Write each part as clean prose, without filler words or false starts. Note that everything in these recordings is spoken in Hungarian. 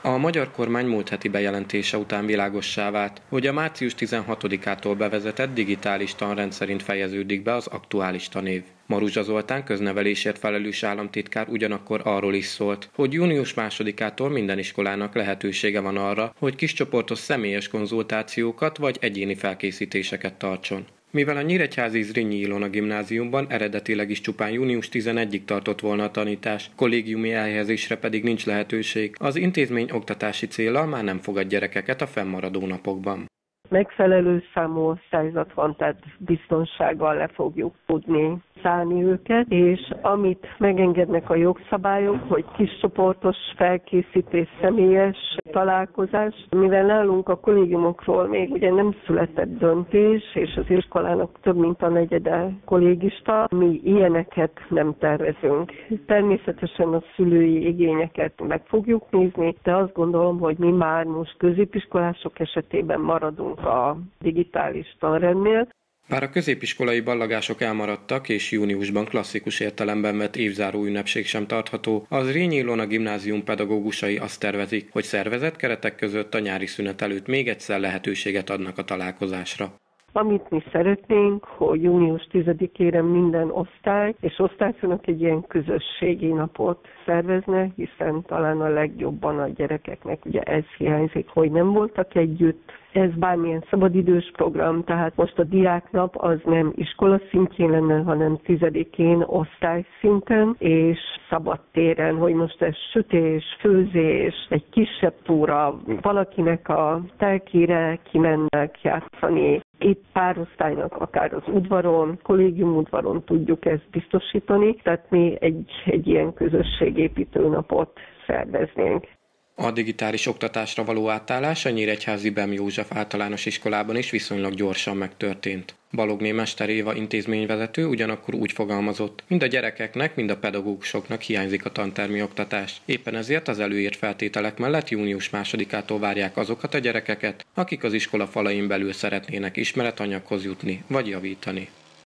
A magyar kormány múlt heti bejelentése után világossá vált, hogy a március 16-ától bevezetett digitális tanrend szerint fejeződik be az aktuális tanév. Maruzsa Zoltán köznevelésért felelős államtitkár ugyanakkor arról is szólt, hogy június 2-ától minden iskolának lehetősége van arra, hogy kiscsoportos személyes konzultációkat vagy egyéni felkészítéseket tartson. Mivel a nyíregyházi Zrínyi Ilona gimnáziumban eredetileg is csupán június 11-ig tartott volna a tanítás, kollégiumi elhelyezésre pedig nincs lehetőség, az intézmény oktatási céllal már nem fogad gyerekeket a fennmaradó napokban. Megfelelő számú osztályzat van, tehát biztonsággal le fogjuk tudni szállni őket, és amit megengednek a jogszabályok, hogy kiscsoportos felkészítés, személyes találkozás, mivel nálunk a kollégiumokról még ugye nem született döntés, és az iskolának több mint a negyede kollégista, mi ilyeneket nem tervezünk. Természetesen a szülői igényeket meg fogjuk nézni, de azt gondolom, hogy mi már most középiskolások esetében maradunk a digitális tanrendnél. Bár a középiskolai ballagások elmaradtak, és júniusban klasszikus értelemben vett évzáró ünnepség sem tartható, az Zrínyi Ilona gimnázium pedagógusai azt tervezik, hogy szervezett keretek között a nyári szünet előtt még egyszer lehetőséget adnak a találkozásra. Amit mi szeretnénk, hogy június 10-ére minden osztály és osztályfőnök egy ilyen közösségi napot szervezne, hiszen talán a legjobban a gyerekeknek ugye ez hiányzik, hogy nem voltak együtt. Ez bármilyen szabadidős program, tehát most a diáknap az nem iskola szintjén lenne, hanem 10-én osztályszinten, és szabadtéren, hogy most ez sütés, főzés, egy kisebb túra, valakinek a telkére kimennek játszani. Itt pár osztálynak akár az udvaron, kollégium udvaron tudjuk ezt biztosítani, tehát mi egy ilyen közösségépítő napot szerveznénk. A digitális oktatásra való átállás a nyíregyházi Bem József általános iskolában is viszonylag gyorsan megtörtént. Balogné Mester Éva intézményvezető ugyanakkor úgy fogalmazott, mind a gyerekeknek, mind a pedagógusoknak hiányzik a tantermi oktatás. Éppen ezért az előírt feltételek mellett június 2-ától várják azokat a gyerekeket, akik az iskola falain belül szeretnének ismeretanyaghoz jutni vagy javítani.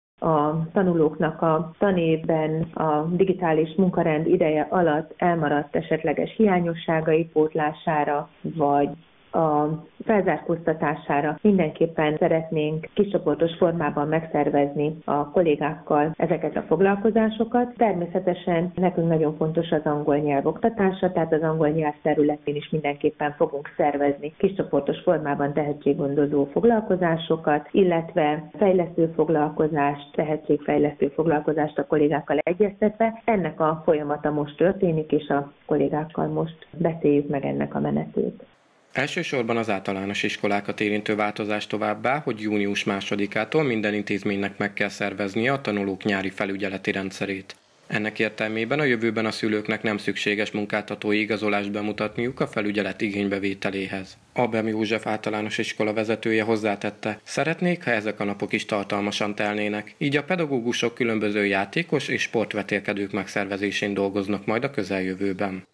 A tanulóknak a tanévben a digitális munkarend ideje alatt elmaradt esetleges hiányosságai pótlására, vagy a felzárkóztatására mindenképpen szeretnénk kiscsoportos formában megszervezni a kollégákkal ezeket a foglalkozásokat. Természetesen nekünk nagyon fontos az angol nyelv oktatása, tehát az angol nyelv területén is mindenképpen fogunk szervezni kiscsoportos formában tehetséggondozó foglalkozásokat, illetve fejlesztő foglalkozást, tehetségfejlesztő foglalkozást a kollégákkal egyeztetve. Ennek a folyamata most történik, és a kollégákkal most beszéljük meg ennek a menetét. Elsősorban az általános iskolákat érintő változás továbbá, hogy június 2-ától minden intézménynek meg kell szerveznie a tanulók nyári felügyeleti rendszerét. Ennek értelmében a jövőben a szülőknek nem szükséges munkáltatói igazolást bemutatniuk a felügyelet igénybevételéhez. A Bem József általános iskola vezetője hozzátette, szeretnék, ha ezek a napok is tartalmasan telnének, így a pedagógusok különböző játékos és sportvetélkedők megszervezésén dolgoznak majd a közeljövőben.